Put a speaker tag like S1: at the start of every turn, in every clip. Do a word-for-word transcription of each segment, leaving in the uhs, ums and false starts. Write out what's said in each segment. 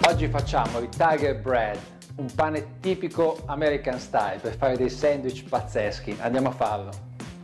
S1: Oggi facciamo il Tiger Bread, un pane tipico American style per fare dei sandwich pazzeschi. Andiamo a farlo.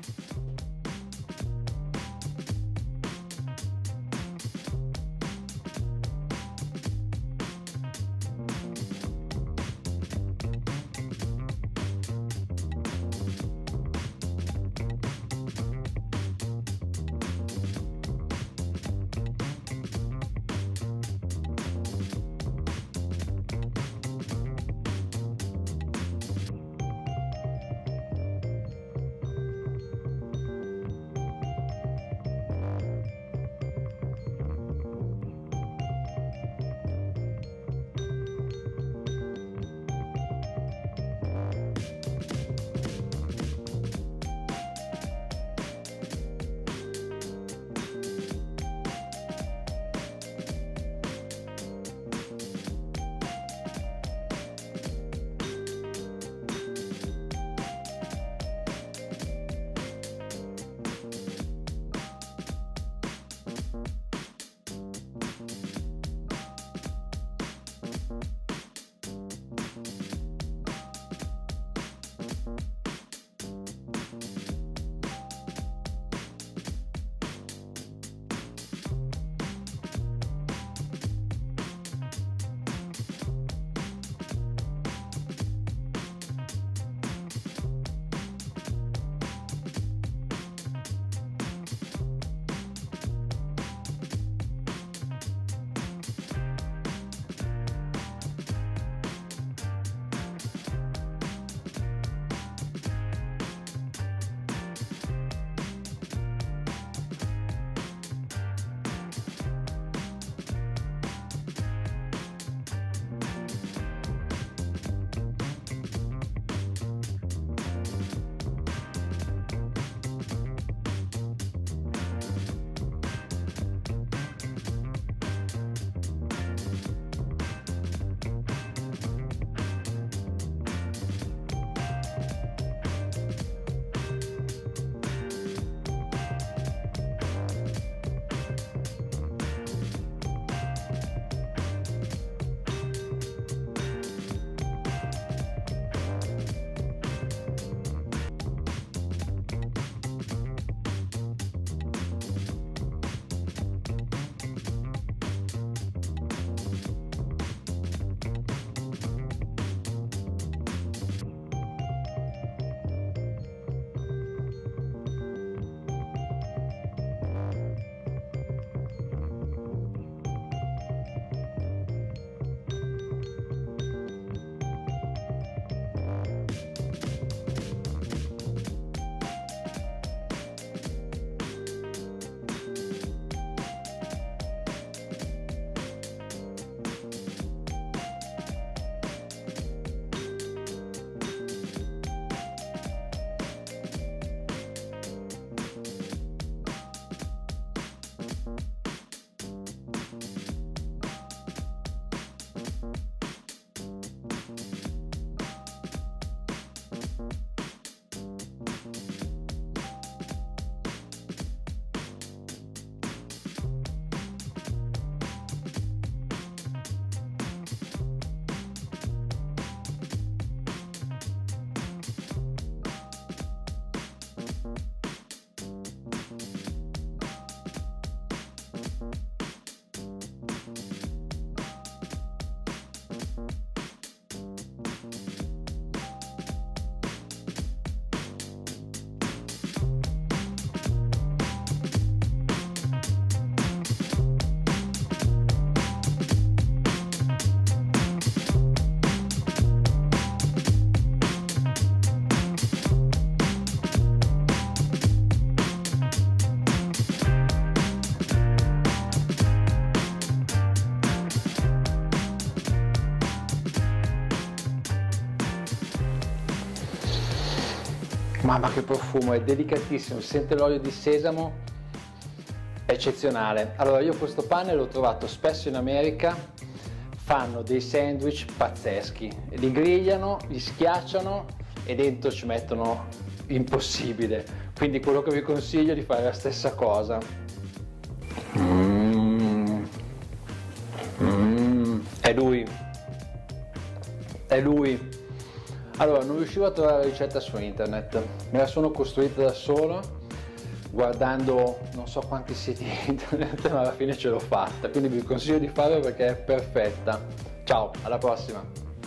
S1: Mamma che profumo, è delicatissimo, si sente l'olio di sesamo, è eccezionale. Allora io questo pane l'ho trovato spesso in America, fanno dei sandwich pazzeschi, li grigliano, li schiacciano e dentro ci mettono impossibile, quindi quello che vi consiglio è di fare la stessa cosa. Mm. Mm. È lui. È lui. Allora, non riuscivo a trovare la ricetta su internet, me la sono costruita da solo, guardando non so quanti siti internet, ma alla fine ce l'ho fatta, quindi vi consiglio di farlo perché è perfetta. Ciao, alla prossima!